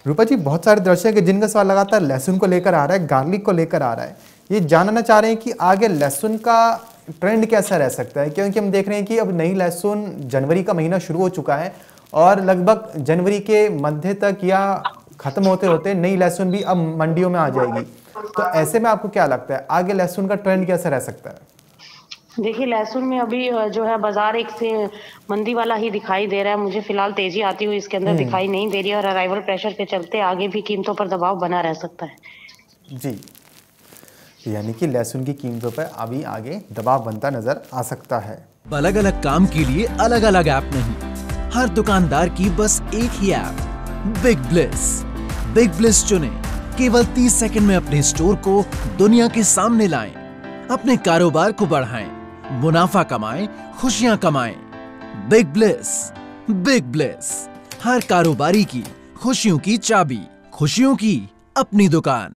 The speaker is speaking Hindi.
रूपा जी, बहुत सारे दर्शक हैं जिनका सवाल लगातार लहसुन को लेकर आ रहा है, गार्लिक को लेकर आ रहा है। ये जानना चाह रहे हैं कि आगे लहसुन का ट्रेंड कैसा रह सकता है, क्योंकि हम देख रहे हैं कि अब नई लहसुन जनवरी का महीना शुरू हो चुका है और लगभग जनवरी के मध्य तक या खत्म होते होते नई लहसुन भी अब मंडियों में आ जाएगी। तो ऐसे में आपको क्या लगता है आगे लहसुन का ट्रेंड कैसा रह सकता है? देखिए, लहसुन में अभी जो है बाजार एक से मंदी वाला ही दिखाई दे रहा है। मुझे फिलहाल तेजी आती हुई इसके अंदर दिखाई नहीं दे रही है और अराइवल प्रेशर के चलते आगे भी कीमतों पर दबाव बना रह सकता है। जी, यानी कि लहसुन की कीमतों पर अभी आगे दबाव बनता नजर आ सकता है। अलग अलग काम के लिए अलग अलग ऐप नहीं, हर दुकानदार की बस एक ही app, Big Bliss. Big Bliss चुनें, केवल 30 सेकंड में अपने स्टोर को दुनिया के सामने लाएं, अपने कारोबार को बढ़ाएं, मुनाफा कमाएं, खुशियां कमाएं। Big Bliss. बिग ब्लिस, हर कारोबारी की खुशियों की चाबी, खुशियों की अपनी दुकान।